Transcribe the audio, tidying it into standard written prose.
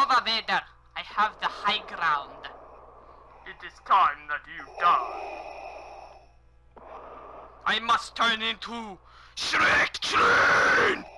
over, Vader. I have the high ground. It is time that you die. I must turn into Shrek Train!